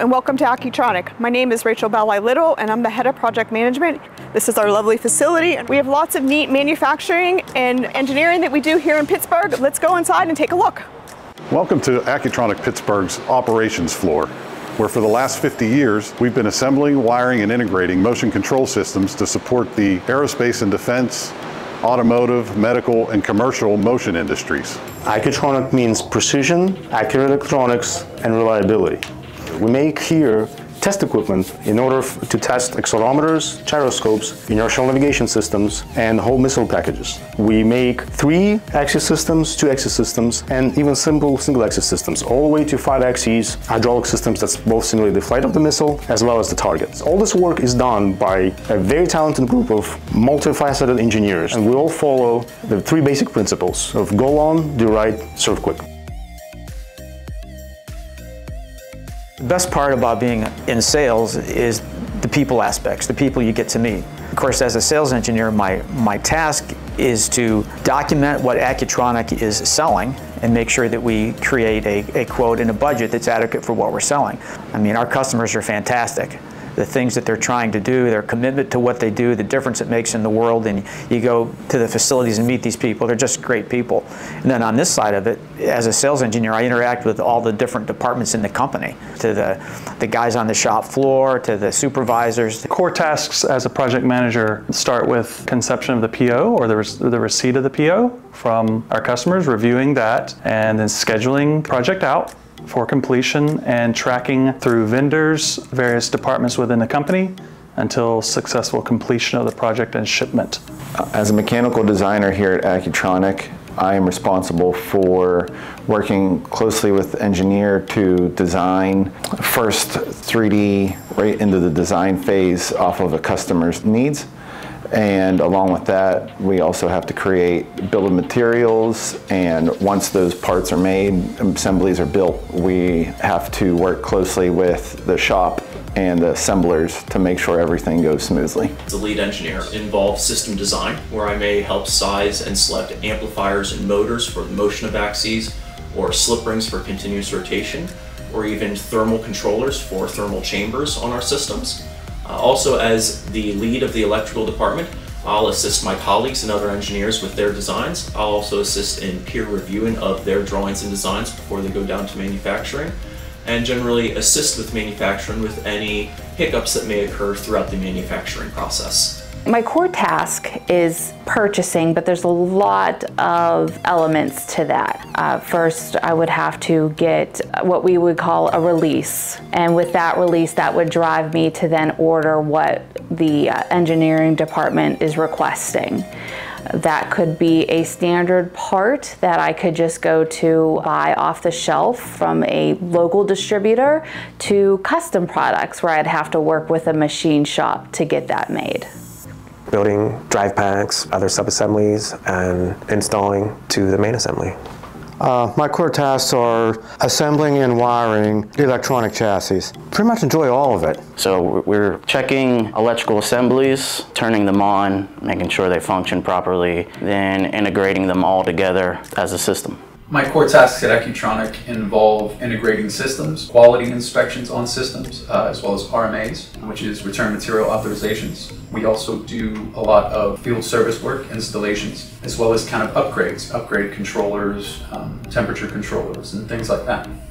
and welcome to Acutronic. My name is Rachel Ballai-Little and I'm the head of project management. This is our lovely facility. We have lots of neat manufacturing and engineering that we do here in Pittsburgh. Let's go inside and take a look. Welcome to Acutronic Pittsburgh's operations floor, where for the last 50 years we've been assembling, wiring, and integrating motion control systems to support the aerospace and defense, automotive, medical, and commercial motion industries. Acutronic means precision, accurate electronics, and reliability. We make here test equipment in order to test accelerometers, gyroscopes, inertial navigation systems, and whole missile packages. We make 3-axis systems, 2-axis systems, and even simple single-axis systems, all the way to 5-axis hydraulic systems that both simulate the flight of the missile as well as the targets. All this work is done by a very talented group of multifaceted engineers, and we all follow the 3 basic principles of go long, do right, serve quick. The best part about being in sales is the people aspects, the people you get to meet. Of course, as a sales engineer, my task is to document what Acutronic is selling and make sure that we create a quote and a budget that's adequate for what we're selling. I mean, our customers are fantastic. The things that they're trying to do, their commitment to what they do, the difference it makes in the world, and you go to the facilities and meet these people, they're just great people. And then on this side of it, as a sales engineer, I interact with all the different departments in the company, to the guys on the shop floor, to the supervisors. Core tasks as a project manager start with conception of the PO or the receipt of the PO from our customers, reviewing that, and then scheduling project out for completion and tracking through vendors, various departments within the company until successful completion of the project and shipment. As a mechanical designer here at Acutronic, I am responsible for working closely with the engineer to design first 3D right into the design phase off of a customer's needs. And along with that, we also have to create bill of materials, and once those parts are made, assemblies are built, we have to work closely with the shop and the assemblers to make sure everything goes smoothly. The lead engineer involves system design, where I may help size and select amplifiers and motors for the motion of axes, or slip rings for continuous rotation, or even thermal controllers for thermal chambers on our systems. Also, as the lead of the electrical department, I'll assist my colleagues and other engineers with their designs. I'll also assist in peer reviewing of their drawings and designs before they go down to manufacturing, and generally assist with manufacturing with any hiccups that may occur throughout the manufacturing process. My core task is purchasing, but there's a lot of elements to that. First, I would have to get what we would call a release. And with that release, that would drive me to then order what the engineering department is requesting. That could be a standard part that I could just go to buy off the shelf from a local distributor, to custom products where I'd have to work with a machine shop to get that made. Building drive packs, other sub-assemblies, and installing to the main assembly. My core tasks are assembling and wiring electronic chassis. Pretty much enjoy all of it. So we're checking electrical assemblies, turning them on, making sure they function properly, then integrating them all together as a system. My core tasks at Acutronic involve integrating systems, quality inspections on systems, as well as RMAs, which is return material authorizations. We also do a lot of field service work, installations, as well as kind of upgrades, upgrade controllers, temperature controllers, and things like that.